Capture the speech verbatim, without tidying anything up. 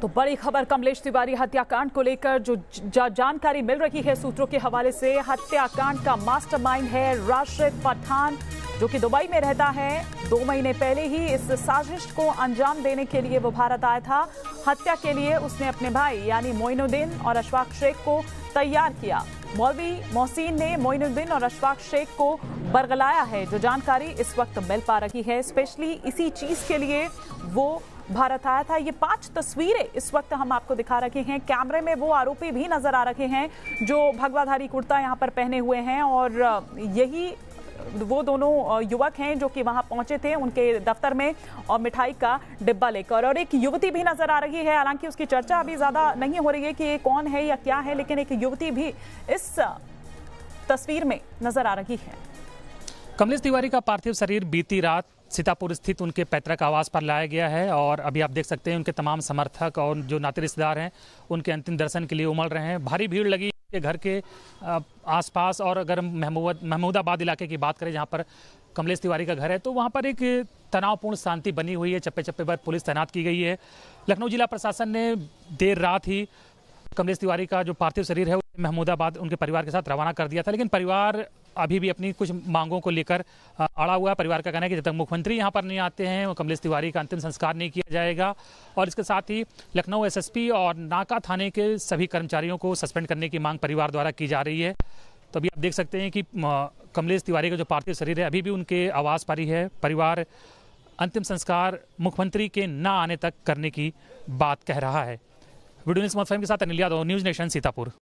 तो बड़ी खबर कमलेश तिवारी हत्याकांड को लेकर जो जा, जानकारी मिल रही है सूत्रों के हवाले से। हत्याकांड का मास्टरमाइंड है राशिद पठान, जो कि दुबई में रहता है। दो महीने पहले ही इस साजिश को अंजाम देने के लिए वो भारत आया था। हत्या के लिए उसने अपने भाई यानी मोइनुद्दीन और अशफाक शेख को तैयार किया। मौलवी मोहसिन ने मोइनुद्दीन और अशफाक शेख को बरगलाया है। जो जानकारी इस वक्त मिल पा रही है, स्पेशली इसी चीज के लिए वो भारत आया था। ये पांच तस्वीरें इस वक्त हम आपको दिखा रहे हैं। कैमरे में वो आरोपी भी नजर आ रहे हैं जो भगवाधारी कुर्ता यहाँ पर पहने हुए हैं, और यही वो दोनों युवक हैं जो कि वहां पहुंचे थे उनके दफ्तर में और मिठाई का डिब्बा लेकर। और एक युवती भी नजर आ रही है, हालांकि उसकी चर्चा अभी ज्यादा नहीं हो रही है कि ये कौन है या क्या है, लेकिन एक युवती भी इस तस्वीर में नजर आ रही है। कमलेश तिवारी का पार्थिव शरीर बीती रात सीतापुर स्थित उनके पैतृक आवास पर लाया गया है, और अभी आप देख सकते हैं उनके तमाम समर्थक और जो नाते रिश्तेदार हैं उनके अंतिम दर्शन के लिए उमड़ रहे हैं। भारी भीड़ लगी के घर के आसपास। और अगर महमूद महमूदाबाद इलाके की बात करें जहां पर कमलेश तिवारी का घर है, तो वहां पर एक तनावपूर्ण शांति बनी हुई है। चप्पे चप्पे पर पुलिस तैनात की गई है। लखनऊ जिला प्रशासन ने देर रात ही कमलेश तिवारी का जो पार्थिव शरीर है महमूदाबाद उनके परिवार के साथ रवाना कर दिया था, लेकिन परिवार अभी भी अपनी कुछ मांगों को लेकर अड़ा हुआ है। परिवार का कहना है कि जब तक मुख्यमंत्री यहां पर नहीं आते हैं वो कमलेश तिवारी का अंतिम संस्कार नहीं किया जाएगा। और इसके साथ ही लखनऊ एसएसपी और नाका थाने के सभी कर्मचारियों को सस्पेंड करने की मांग परिवार द्वारा की जा रही है। तो अभी आप देख सकते हैं कि कमलेश तिवारी का जो पार्थिव शरीर है अभी भी उनके आवास पर ही है। परिवार अंतिम संस्कार मुख्यमंत्री के न आने तक करने की बात कह रहा है। वीडियो न्यूज़ के साथ अनिल यादव, न्यूज़ नेशन, सीतापुर।